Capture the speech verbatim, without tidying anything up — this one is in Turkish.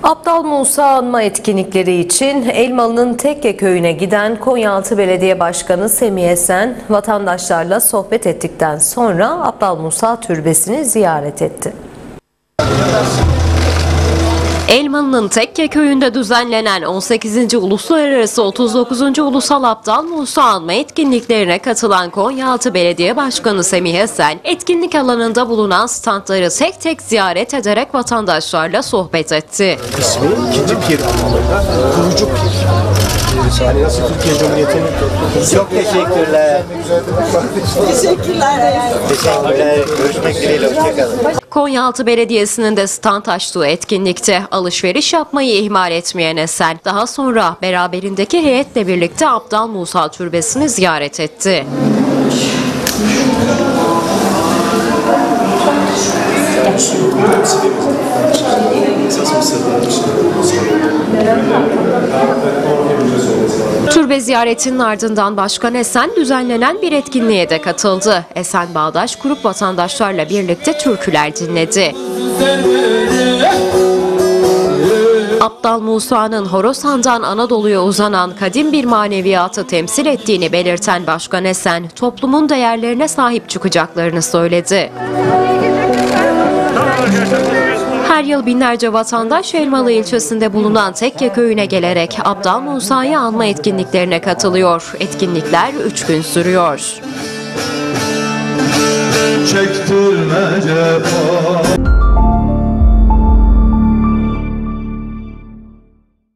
Abdal Musa anma etkinlikleri için Elmalı'nın Tekke köyüne giden Konyaaltı Belediye Başkanı Semih Esen vatandaşlarla sohbet ettikten sonra Abdal Musa türbesini ziyaret etti. Elmalı'nın Tekke köyünde düzenlenen on sekizinci Uluslararası otuz dokuzuncu Ulusal Abdal Musa anma etkinliklerine katılan Konyaaltı Belediye Başkanı Semih Esen, etkinlik alanında bulunan standları tek tek ziyaret ederek vatandaşlarla sohbet etti. İsmi ikinci Pir, kurucu Pir. Yani nasıl Türkiye Cumhuriyeti'nin... Çok teşekkürler. Teşekkürler. Teşekkürler. Görüşmek dileğiyle. Hoşçakalın. Konyaaltı Belediyesi'nin de stand açtığı etkinlikte alışveriş yapmayı ihmal etmeyen Esen, daha sonra beraberindeki heyetle birlikte Abdal Musa türbesini ziyaret etti. Türbe ziyaretinin ardından Başkan Esen düzenlenen bir etkinliğe de katıldı. Esen bağdaş kurup vatandaşlarla birlikte türküler dinledi. Abdal Musa'nın Horasan'dan Anadolu'ya uzanan kadim bir maneviyatı temsil ettiğini belirten Başkan Esen, toplumun değerlerine sahip çıkacaklarını söyledi. Her yıl binlerce vatandaş Elmalı ilçesinde bulunan Tekke köyüne gelerek Abdal Musa'yı anma etkinliklerine katılıyor. Etkinlikler üç gün sürüyor. Çektirme cefa.